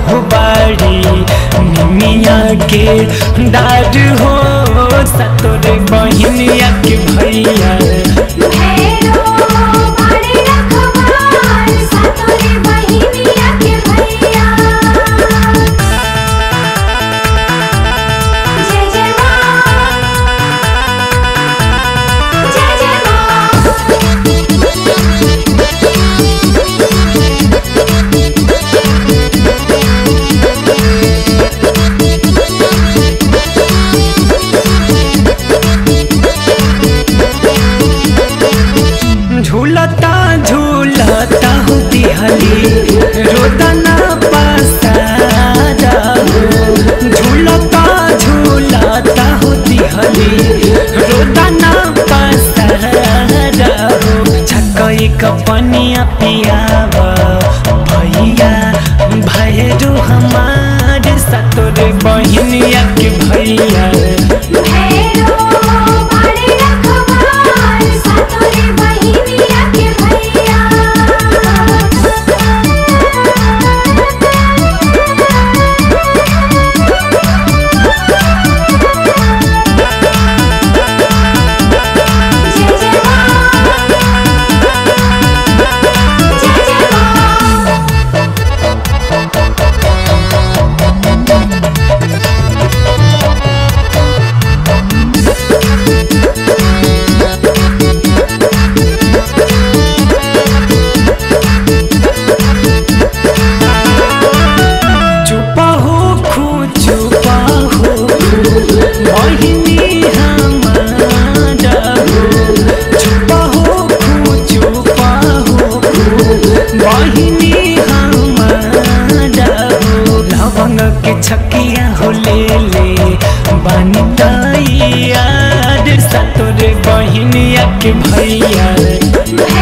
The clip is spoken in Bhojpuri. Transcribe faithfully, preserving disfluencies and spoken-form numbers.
हो बाड़ी निमिया के डार हो सतोरे बहिनिया के भैया भैरो बाड़े रखवार सतोरे बहिनिया के भैया। जय जय माँ जय जय झूलता झूलता हो दिहली रोदना पसारा हो झूलता झूलता हो दिहली रोदना पसारा हो छकई कपनिया पियावा भैया भैरो हमारे सतोरे बहिनिया के भैया भैरो बाड़े रखवार सतोरे बहिनिया के भैया। जय जय माँ जय जय माँ। चुपा हो खू चुपा हो बहिनी हमारा हो चुपा हो खू चुपा हो बहिनी हमारा हो लवंग के छकिया हो ले ले बानी तैयार सतोरे बहिनिया के भैया